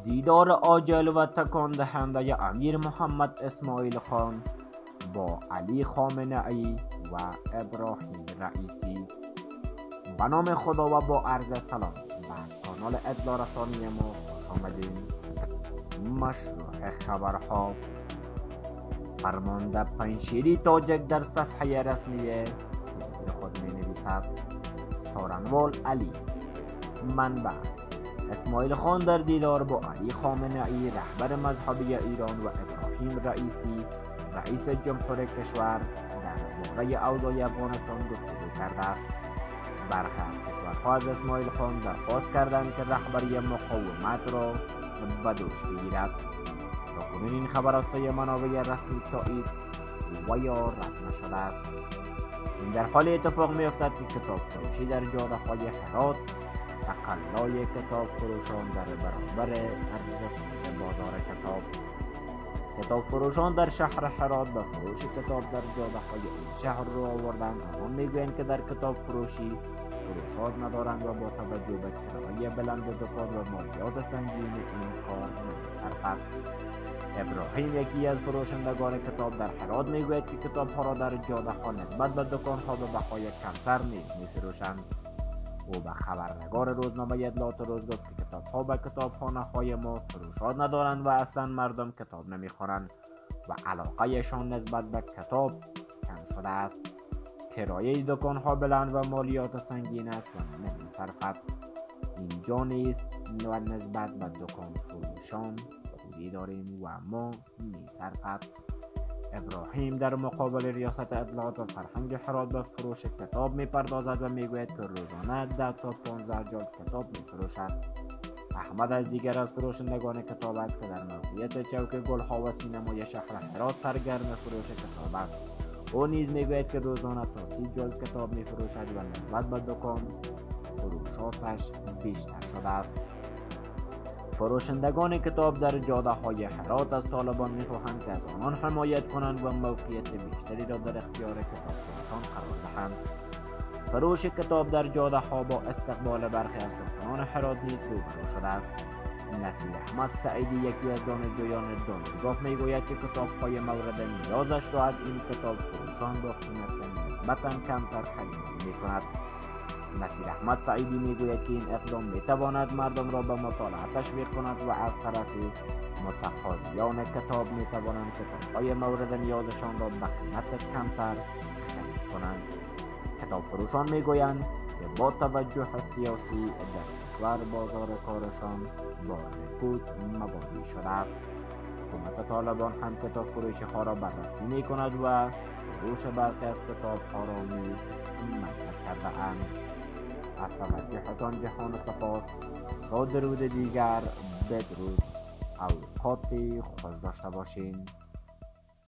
دیدار عاجل و تکان دهنده امیر محمد اسماعیل خان با علی خامنه‌ای و ابراهیم رئیسی. به نام خدا و با عرض سلام به کانال اطلاع رسانی ما خوش آمدین. مشروع خبرها. فرمانده پنشیری تاجک در صفحه رسمی خود می نویسد: سارنوال علی. منبع: اسماعیل خان در دیدار با علی خامنه‌ای رهبر مذهبی ایران و ابراهیم رئیسی رئیس جمهور کشور درباره اوضاع افغانستان گفتگو کرده است. برخی از کشورها از اسماعیل خان درخواست کردند که رهبری مقاومت را به دوش بگیرد. تاکنون این خبر از سوی منابع رسمی تایید و یا رد نشده است. این در حال اتفاق می‌افتد که کتاب فروشی در جاده‌های هرات تقلای کتاب فروشان در برابر ارزش بازار کتاب فروشان در شهر هرات به فروش کتاب در جاده‌های این شهر رو آوردند. آنان میگویند که در کتاب فروشی فروشات ندارند و با توجه به کرایه بلند دکان و مالیات سنگین این کار نمی‌صرفد. ابراهیم، یکی از فروشندگان کتاب در هرات، میگوید که کتاب‌ها را در جاده‌ها نسبت به دکان‌ها به بهای کمتر می‌فروشند. او به خبرنگار روزنامه اطلاعات روز گفت که کتاب‌ها به کتابخانه‌های ما فروشات ندارند و اصلا مردم کتاب نمی‌خوانند و علاقه‌شان نسبت به کتاب کم شده است. کرایه دکان‌ها بلند و مالیات سنگین است و نمی‌صرفد. اینجا نیست و نسبت به دکان فروشان خوبی داریم و ما می‌صرفد. ابراهیم در مقابل ریاست اطلاعات و فرهنگ هرات به فروش کتاب می‌پردازد و میگوید که روزانه 10 تا 15 جلد کتاب می‌فروشد. احمد از دیگر از فروشندگان کتاب است که در موقعیت چوک گل‌ها و سینمای شهر هرات سرگرم فروش کتاب است. او نیز میگوید که روزانه تا 30 جلد کتاب می‌فروشد و نسبت به دکان فروشاتش بیشتر شده است. فروشندگان کتاب در جاده‌های هرات از طالبان می‌خواهند که از آنان حمایت کنند و موقعیت بیشتری را در اختیار کتابفروشان قرار دهند. فروش کتاب در جاده‌ها با استقبال برخی از ساکنان هرات نیز روبرو شده است. نصیر احمد سعیدی، یکی از دانشجویان دانشگاه، میگوید که کتاب‌های مورد نیازش را از این کتاب فروشان با قیمت نسبتاً کمتر خرید می‌کند. نصیر احمد سعیدی میگوید که این اقدام میتواند مردم را به مطالعه تشویق کند و از طرفی متقاضیان کتاب میتوانند کتاب‌های مورد نیازشان را به قیمت کمتر خرید کنند. کتاب فروشان میگویند که با توجه سیاسی در کشور بازار کارشان با رکود مواجه شده است. حکومت طالبان هم کتاب فروشی ها را بررسی می کند و فروش برخی از کتاب ها را نیز منع کرده اند. از توجهتان جهان سپاس. تا درود دیگر بدرود. اوقات خوش داشته باشین.